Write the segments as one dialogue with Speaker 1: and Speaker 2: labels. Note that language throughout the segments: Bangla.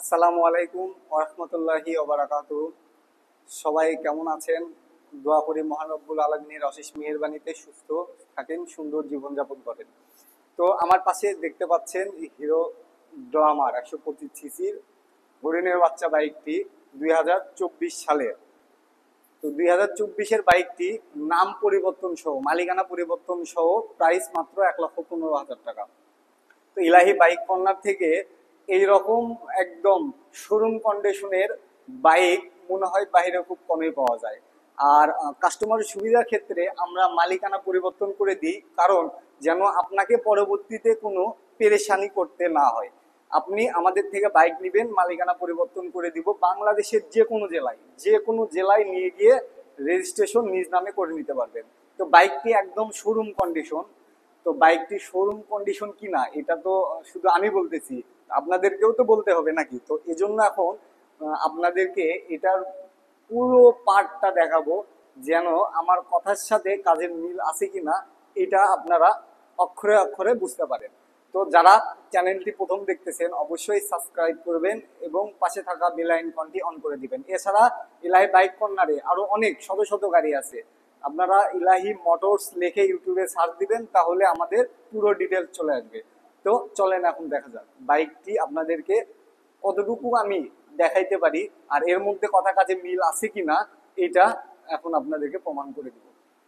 Speaker 1: আসসালামু আলাইকুম ওয়া রাহমাতুল্লাহি ওয়া বারাকাতুহু। সবাই কেমন আছেন? দোয়া করি মহান রব্বুল আলামিনের অশেষ মেহেরবানিতে সুস্থ থাকেন, সুন্দর জীবনযাপন করেন। তো আমার পাশে দেখতে পাচ্ছেন হিরো গ্ল্যামার 125 সিসির হরিণের বাচ্চা বাইকটি 2024 সালের। তো 2024-এর বাইকটি নাম পরিবর্তন সহ, মালিকানা পরিবর্তন সহ প্রাইস মাত্র 1,15,000 টাকা। তো ইলাহি বাইক কর্নার থেকে এইরকম একদম শোরুম কন্ডিশনের বাইক মনে হয় বাইরে খুব কমই পাওয়া যায়। আর কাস্টমারের সুবিধার ক্ষেত্রে আমরা মালিকানা পরিবর্তন করে দিই, কারণ যেন আপনাকে পরবর্তীতে কোনো পেরেশানি করতে না হয়। আপনি আমাদের থেকে বাইক নেবেন, মালিকানা পরিবর্তন করে দিব, বাংলাদেশের যে কোনো জেলায় নিয়ে গিয়ে রেজিস্ট্রেশন নিজ নামে করে নিতে পারবেন। তো বাইকটি একদম শোরুম কন্ডিশন। তো বাইকটি শোরুম কন্ডিশন কিনা এটা তো শুধু আমি বলতেছি, আপনাদেরকেও তো বলতে হবে নাকি? তো এজন্য এখন আপনাদেরকে এটার পুরো পার্টটা দেখাবো, যেন আমার কথার সাথে কাজের মিল আছে কিনা এটা আপনারা অক্ষরে অক্ষরে বুঝতে পারেন। তো যারা চ্যানেলটি প্রথম দেখতেছেন অবশ্যই সাবস্ক্রাইব করবেন এবং পাশে থাকা বেল আইকনটি অন করে দিবেন। এছাড়া ইলাহি বাইক কর্নারে আরো অনেক শত শত গাড়ি আছে, আপনারা ইলাহি মোটরস লিখে ইউটিউবে সার্চ দিবেন, তাহলে আমাদের পুরো ডিটেলস চলে আসবে। তো চলেন এখন দেখা যাক বাইকটি আপনাদেরকে কতটুকু আমি দেখাইতে পারি, আর এর মধ্যে কথা কাজে মিল আছে কিনা এটা এখন আপনাদেরকে প্রমাণ করে দিব।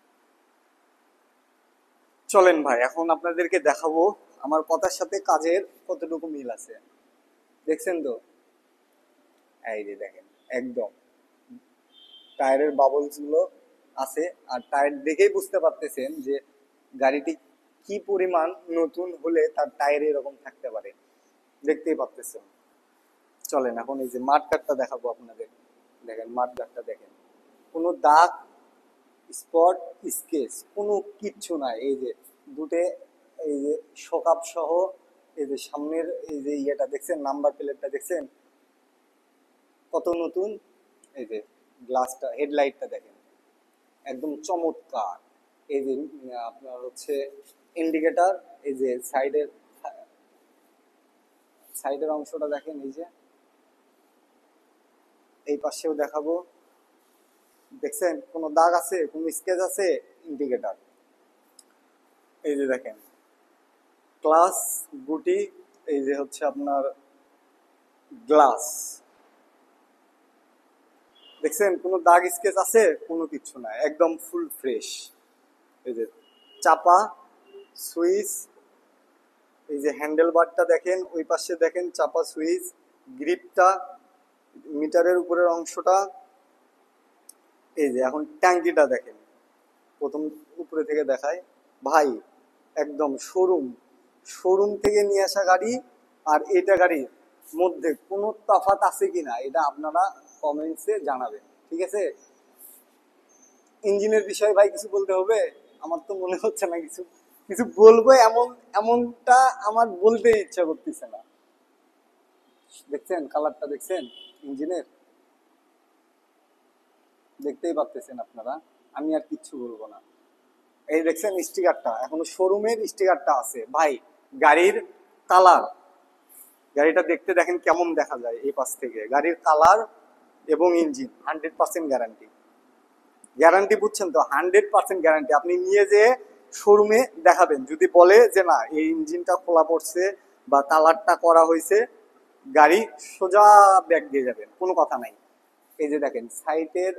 Speaker 1: চলেন ভাই, এখন আপনাদেরকে দেখাবো আমার কথার সাথে কাজের কতটুকু মিল আছে। দেখছেন তো? এই যে দেখেন, একদম টায়ারের বাবলস গুলো আছে, আর টায়ার দেখেই বুঝতে পারতেছেন যে গাড়িটি কি পরিমাণ নতুন হলে তার টায়ার এরকম থাকতে পারে, দেখতেই পারতেছেন। চলেন এখন এই যে মাড গার্ডটা দেখাবো আপনাদের। দেখেন মাড গার্ডটা দেখেন, কোনো দাগ, স্পট, স্কেচ কোনো কিচ্ছু নাই। এই যে দুটে, এই যে শোকাপ সহ, এই যে সামনের এই যে ইয়েটা দেখছেন, নাম্বার প্লেটটা দেখছেন কত নতুন। এই যে গ্লাসটা, হেডলাইটটা দেখেন একদম চমৎকার। এই যে আপনার হচ্ছে ইন্ডিকেটর, এই যে সাইডের সাইডের অংশটা দেখেন, এই যে এই পাশেও দেখাবো, দেখছেন কোনো দাগ আছে, কোনো স্কেচ আছে? ইন্ডিকেটর। এই যে দেখেন ক্লাস, গুটি, এই যে হচ্ছে আপনার গ্লাস, দেখছেন কোনো দাগ স্কেচ আছে? কোনো কিছু নাই, একদম ফুল ফ্রেশ। এই যে চাপা, সুইচ, এই যে হ্যান্ডেল বারটা দেখেন, ওই পাশে দেখেন চাপা, সুইচ, গ্রিপটা, মিটারের উপরের অংশটা। এই যে এখন ট্যাঙ্কিটা দেখেন, প্রথম উপরে থেকে দেখায় ভাই, একদম শোরুম শোরুম থেকে নিয়ে আসা গাড়ি। আর এটা গাড়ির মধ্যে কোনো তফাৎ আছে কিনা এটা আপনারা কমেন্টসে জানাবেন, ঠিক আছে? ইঞ্জিনের বিষয়ে ভাই কিছু বলতে হবে? আমার তো মনে হচ্ছে না কিছু কিছু বলবো, এমনটা আমার বলতে ইচ্ছা করতেছে না। দেখছেন কালারটা, দেখছেন ইঞ্জিনের, দেখতেই পাচ্ছেন আপনারা, আমি আর কিচ্ছু বলবো না। এই দেখছেন স্টিকারটা, এখনো শোরুমের স্টিকারটা আছে ভাই। গাড়ির কালার, গাড়িটা দেখতে দেখেন কেমন দেখা যায় এই পাশ থেকে, গাড়ির কালার এবং ইঞ্জিন 100% গ্যারান্টি। গ্যারান্টি বুঝছেন তো? 100% গ্যারান্টি। আপনি নিয়ে যেয়ে শোরুমে দেখাবেন, যদি বলে যে না এই ইঞ্জিনটা খোলা পড়ছে বা কালারটা করা হয়েছে, গাড়ি সোজা ব্যাক দিয়ে যাবেন, কোনো কথা নাই। এই যে দেখেন সাইডের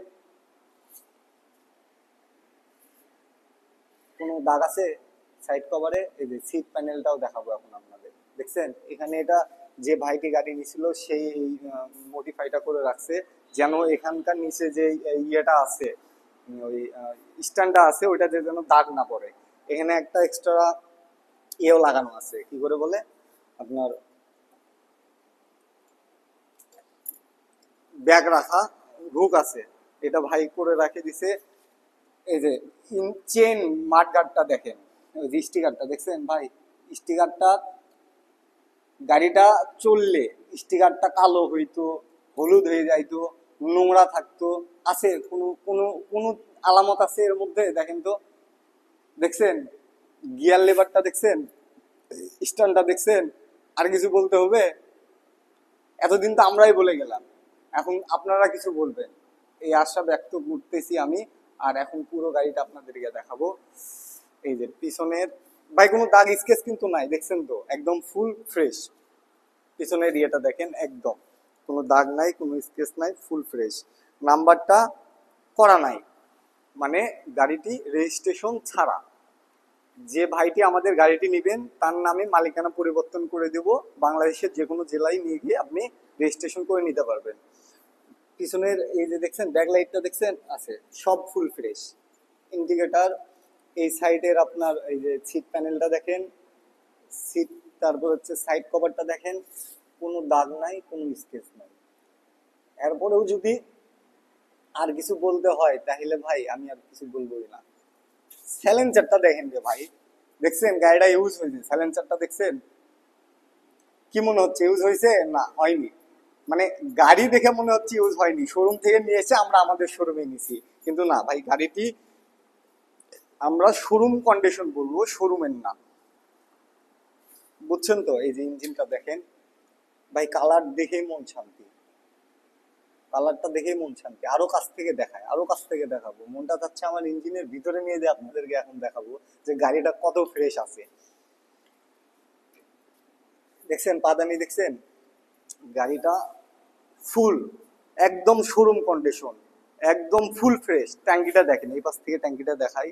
Speaker 1: কোনো দাগ আছে সাইড কভারে। এই যে সিট প্যানেলটাও দেখাবো এখন আপনাদের। দেখছেন এখানে এটা যে ভাইটি গাড়ি নিছিল সেই মডিফাইটা করে রাখছে, যেন এখানকার নিচে যে ইয়েটা আছে, ওই স্ট্যান্ডটা আছে, ওইটাতে যেন দাগ না পড়ে। এখানে একটা এক্সট্রা ইয়েও লাগানো আছে, কি করে বলে আপনার ব্যাগ রাখা হুক আছে, এটা ভাই করে রাখে দিছে। এই যে চেন মাড গার্ডটা দেখেন, ওই যে স্টিকারটা দেখছেন ভাই, স্টিকারটা গাড়িটা চললে স্টিকারটা কালো হইতো, হলুদ হয়ে যাইতো, নোংরা থাকতো, আছে কোনো কোনো কোনো আলামত আছে এর মধ্যে? দেখেন তো, দেখছেন গিয়ার লেবারটা দেখছেন, স্ট্যান্ডটা দেখছেন, আর কিছু বলতে হবে? এতদিন তো আমরাই বলে গেলাম, এখন আপনারা কিছু বলবেন, এই আশা ব্যক্ত করতেছি আমি। আর এখন পুরো গাড়িটা আপনাদেরকে দেখাবো। এই যে পিছনের, ভাই কোনো দাগ স্কেচ কিন্তু নাই, দেখছেন তো, একদম ফুল ফ্রেশ। পিছনের ইয়েটা দেখেন, একদম কোনো দাগ নাই, কোনো স্কেচ নাই, ফুল ফ্রেশ। নাম্বারটা করা নাই, মানে গাড়িটি রেজিস্ট্রেশন ছাড়া। যে ভাইটি আমাদের গাড়িটি নেবেন তার নামে মালিকানা পরিবর্তন করে দেব, বাংলাদেশের যে কোনো জেলায় নিয়ে গিয়ে আপনি রেজিস্ট্রেশন করে নিতে পারবেন। পিছনের এই যে দেখছেন ব্যাকলাইটটা দেখছেন আছে, সব ফুল ফ্রেশ। ইন্ডিকেটার, এই সাইডের আপনার এই যে সিট প্যানেলটা দেখেন, সিট, তারপর হচ্ছে সাইড কভারটা দেখেন, কোনো দাগ নাই, কোনো স্কেচ নাই। এরপরেও যদি আর কিছু বলতে হয় তাহলে ভাই আমি আর কিছু বলবোই না। স্যালেন্সারটা দেখেন যে ভাই, দেখছেন গাড়িটা ইউজ হয়েছে, স্যালেন্সারটা দেখছেন, কি মনে হচ্ছে ইউজ হয়েছে? না, হয়নি। মানে গাড়ি দেখে মনে হচ্ছে ইউজ হয়নি, শোরুম থেকে নিয়ে এসে আমরা আমাদের শোরুমে নিছি, কিন্তু না ভাই, গাড়িটি আমরা শোরুম কন্ডিশন বলবো, শোরুমের না। বুঝছেন তো? এই যে ইঞ্জিনটা দেখেন ভাই, কালার দেখেই মন শান্তি, কালারটা দেখেই মন শান্তি। আরো কাছ থেকে দেখায়, আরো কাছ থেকে দেখাবো, মনটা চাচ্ছে আমার ইঞ্জিনের ভিতরে নিয়ে যে আপনাদেরকে এখন দেখাবো যে গাড়িটা কত ফ্রেশ আছে। দেখছেন পাদানি, দেখছেন গাড়িটা ফুল, একদম শোরুম কন্ডিশন, একদম ফুল ফ্রেশ। ট্যাঙ্কিটা দেখেন, এই পাশ থেকে ট্যাঙ্কিটা দেখাই,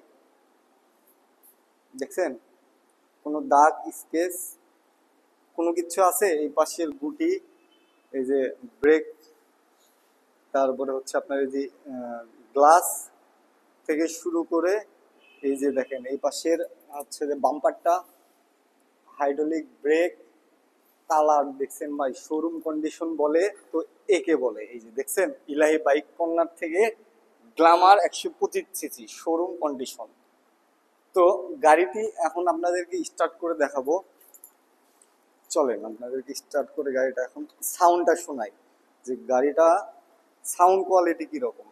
Speaker 1: দেখছেন কোনো দাগ স্কেচ কোনো কিছু আছে? এই পাশের গুটি, এই যে ব্রেক, তারপরে হচ্ছে আপনার এই যে গ্লাস থেকে শুরু করে এই যে দেখেন এই পাশের হচ্ছে যে বাম্পারটা, হাইড্রোলিক ব্রেক, কালার দেখছেন ভাই, শোরুম কন্ডিশন বলে তো একে বলে। এই যে দেখছেন ইলাহি বাইক কর্নার থেকে গ্ল্যামার 125 সিসি শোরুম কন্ডিশন। তো গাড়িটি এখন আপনাদেরকে স্টার্ট করে দেখাবো, চলেন আপনাদেরকে স্টার্ট করে গাড়িটা এখন সাউন্ডটা শোনাই যে গাড়িটা সাউন্ড কোয়ালিটি কিরকম।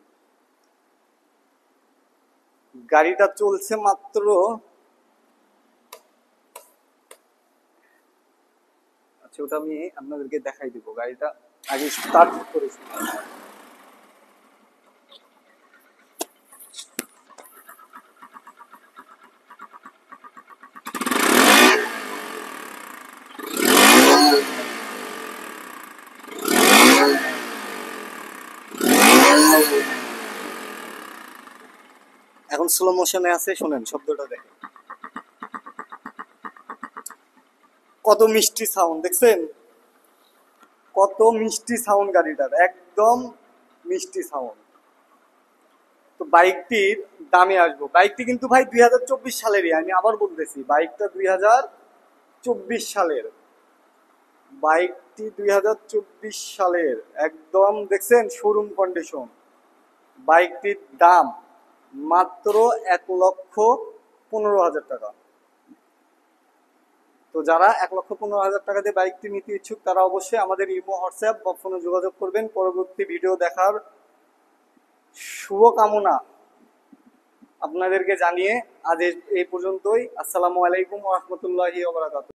Speaker 1: গাড়িটা চলছে মাত্র, আচ্ছা ওটা আমি আপনাদেরকে দেখাই দিব, গাড়িটা আগে স্টার্ট করেছি। এখন স্লো মোশনে আছে, শোনেন শব্দটা দেখেন, কত মিষ্টি সাউন্ড, দেখছেন কত মিষ্টি সাউন্ড গাড়িটার, একদম মিষ্টি সাউন্ড। তো বাইকটির দামে আসবো, বাইকটি কিন্তু ভাই 2024 সালেরই, আমি আবার বলতেছি বাইকটা 2024 সালের, বাইকটি 2024 সালের, একদম দেখছেন শোরুম কন্ডিশন। বাইকটির দাম মাত্র 1,15,000 টাকা। তো যারা 1,15,000 টাকা দিয়ে বাইকটি নিতে ইচ্ছুক তারা অবশ্যই আমাদের ইমো, হোয়াটসঅ্যাপ বা ফোনে যোগাযোগ করবেন। পরবর্তী ভিডিও দেখার শুভকামনা আপনাদেরকে জানিয়ে আজ এই পর্যন্তই। আসসালামু আলাইকুম ওয়া রাহমাতুল্লাহি ওয়া বারাকাতুহু।